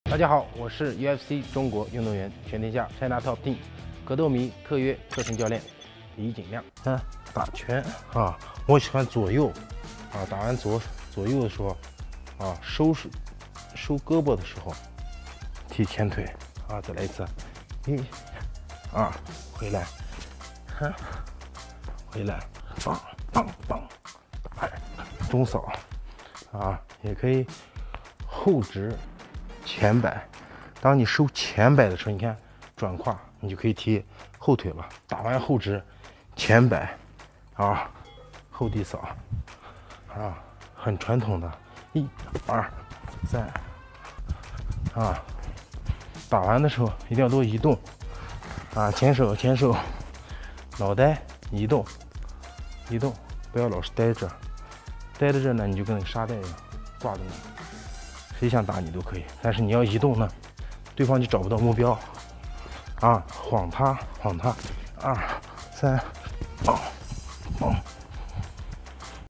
大家好，我是 UFC 中国运动员全天下 China Top Team 格斗迷特约课程教练李景亮。打拳啊，我喜欢左右啊，打完左右的时候啊，收胳膊的时候踢前腿啊，再来一次，1、2，回来，回来，棒棒棒，中扫啊，也可以后直前摆。当你收前摆的时候，你看转胯，你就可以踢后腿了。打完后直前摆啊，后地扫啊，很传统的，1、2、3啊。打完的时候一定要多移动啊，前手，脑袋移动，不要老是待着呢，你就跟那个沙袋一样挂在那。谁想打你都可以，但是你要移动呢，对方就找不到目标啊，晃他，2、3，棒棒。